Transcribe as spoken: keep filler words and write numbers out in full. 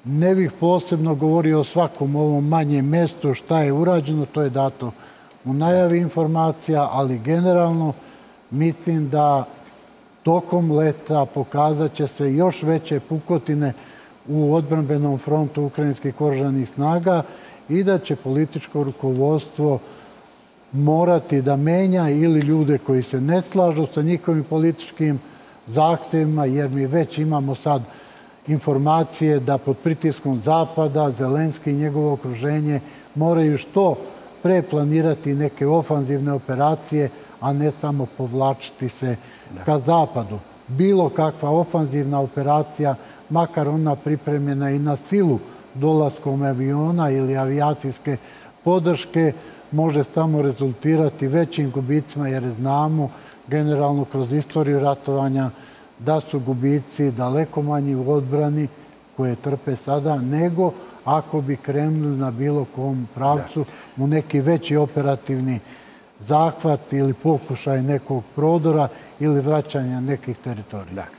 Ne bih posebno govorio o svakom ovom manjem mestu šta je urađeno, to je dato u najavi informacija, ali generalno mislim da tokom leta pokazat će se još veće pukotine u odbrambenom frontu ukrajinskih oružanih snaga i da će političko rukovodstvo morati da menja ili ljude koji se ne slažu sa njihovim političkim zahtjevima, jer mi već imamo sad informacije da pod pritiskom Zapada Zelenski i njegovo okruženje moraju što pre planirati neke ofanzivne operacije, a ne samo povlačiti se ka Zapadu. Bilo kakva ofanzivna operacija, makar ona pripremljena i na silu dolaskom aviona ili avijacijske podrške, može samo rezultirati većim gubicima, jer znamo generalno kroz istoriju ratovanja da su gubici daleko manji u odbrani koje trpe sada, nego ako bi krenuli na bilo kom pravcu u neki veći operativni zahvat ili pokušaj nekog prodora ili vraćanja nekih teritorija.